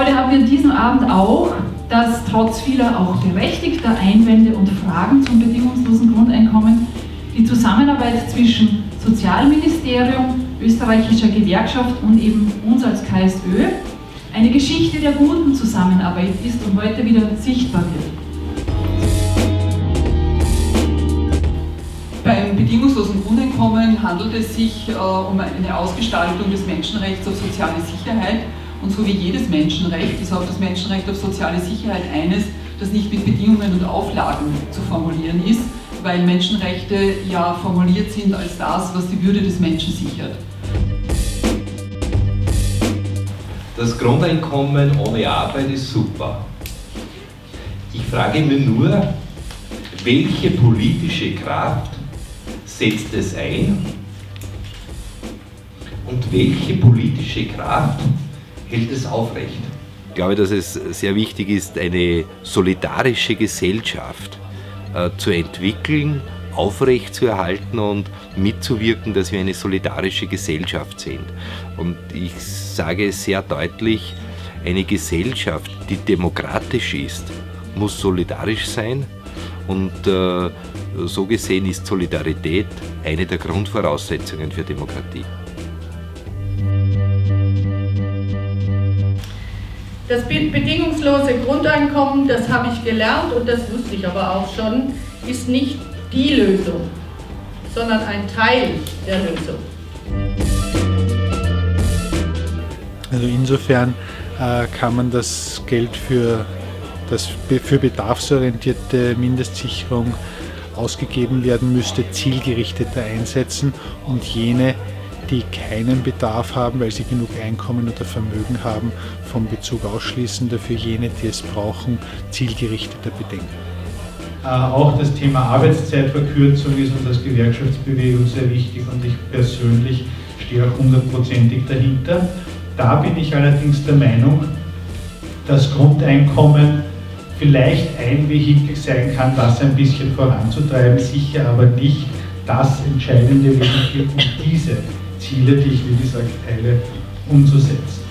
Freude haben wir an diesem Abend auch, dass trotz vieler auch berechtigter Einwände und Fragen zum bedingungslosen Grundeinkommen die Zusammenarbeit zwischen Sozialministerium, österreichischer Gewerkschaft und eben uns als KSÖ eine Geschichte der guten Zusammenarbeit ist und heute wieder sichtbar wird. Beim bedingungslosen Grundeinkommen handelt es sich um eine Ausgestaltung des Menschenrechts auf soziale Sicherheit. Und so wie jedes Menschenrecht ist auch das Menschenrecht auf soziale Sicherheit eines, das nicht mit Bedingungen und Auflagen zu formulieren ist, weil Menschenrechte ja formuliert sind als das, was die Würde des Menschen sichert. Das Grundeinkommen ohne Arbeit ist super. Ich frage mich nur, welche politische Kraft setzt es ein und welche politische Kraft hält es aufrecht? Ich glaube, dass es sehr wichtig ist, eine solidarische Gesellschaft zu entwickeln, aufrechtzuerhalten und mitzuwirken, dass wir eine solidarische Gesellschaft sind. Und ich sage es sehr deutlich, eine Gesellschaft, die demokratisch ist, muss solidarisch sein. Und so gesehen ist Solidarität eine der Grundvoraussetzungen für Demokratie. Das bedingungslose Grundeinkommen, das habe ich gelernt und das wusste ich aber auch schon, ist nicht die Lösung, sondern ein Teil der Lösung. Also insofern kann man das Geld für bedarfsorientierte Mindestsicherung ausgegeben werden müsste, zielgerichteter einsetzen und jene, die keinen Bedarf haben, weil sie genug Einkommen oder Vermögen haben, vom Bezug ausschließen, dafür jene, die es brauchen, zielgerichteter bedenken. Auch das Thema Arbeitszeitverkürzung ist uns als Gewerkschaftsbewegung sehr wichtig und ich persönlich stehe auch 100%ig dahinter. Da bin ich allerdings der Meinung, dass Grundeinkommen vielleicht ein Vehikel sein kann, das ein bisschen voranzutreiben, sicher aber nicht das entscheidende Vehikel, um diese Ziele, die ich wie gesagt teile, umzusetzen.